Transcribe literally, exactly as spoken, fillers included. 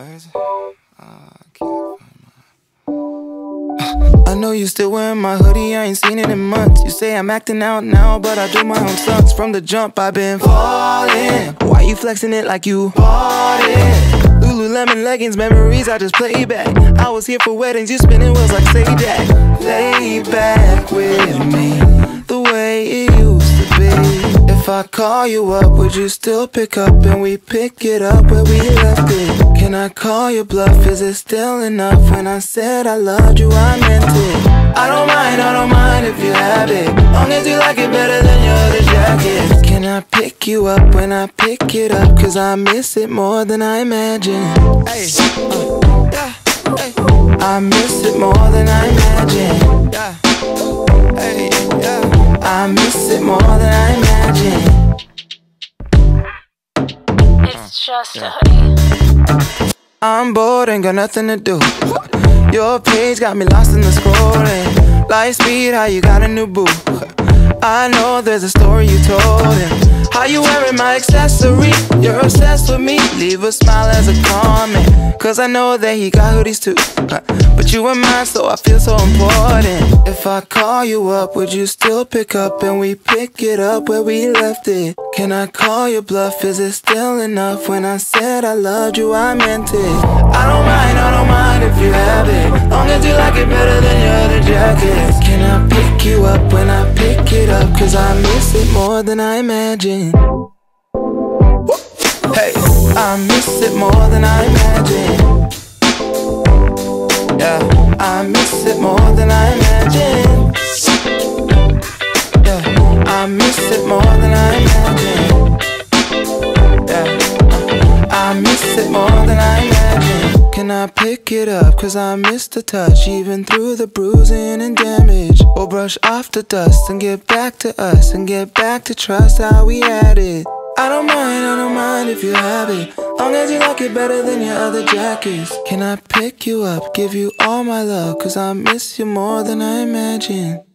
Where's it? Uh, I can't find my... I know you still wearing my hoodie, I ain't seen it in months. You say I'm acting out now, but I do my own stunts. From the jump, I've been falling. Why you flexing it like you bought it? Lululemon leggings, memories I just play back. I was here for weddings, you spinning wheels like say that. Lay back with me, the way it used to be. If I call you up, would you still pick up and we pick it up where we left it? Can I call your bluff? Is it still enough? When I said I loved you, I meant it. I don't mind, I don't mind if you have it, long as you like it better than your other jackets. Can I pick you up when I pick it up? Cause I miss it more than I imagine. Hey, uh, yeah, hey. I miss it more than I imagine. Yeah, hey, yeah. I miss it more than I imagine. It's just a hoodie. I'm bored, ain't got nothing to do. Your page got me lost in the scrolling. Light speed, how you got a new boo? I know there's a story you told him. How you wearing my accessory? You're obsessed with me. Leave a smile as a comment, cause I know that he got hoodies too. But you were mine, so I feel so important. If I call you up, would you still pick up and we pick it up where we left it? Can I call your bluff? Is it still enough? When I said I loved you, I meant it. I don't mind, I don't mind if you have it, long as you like it better than your other jackets. Can I pick you up when I pick it up? Cause I miss it more than I imagine. Hey, I miss it more than I imagine. Yeah, I miss it more than I imagine. Yeah, I miss it more than I imagine. Yeah, I miss it more than I imagine. Can I pick it up? Cause I miss the touch, even through the bruising and damage. Or brush off the dust and get back to us, and get back to trust how we had it. I don't mind, I don't mind if you have it, long as you like it better than your other jackets. Can I pick you up, give you all my love? Cause I miss you more than I imagine.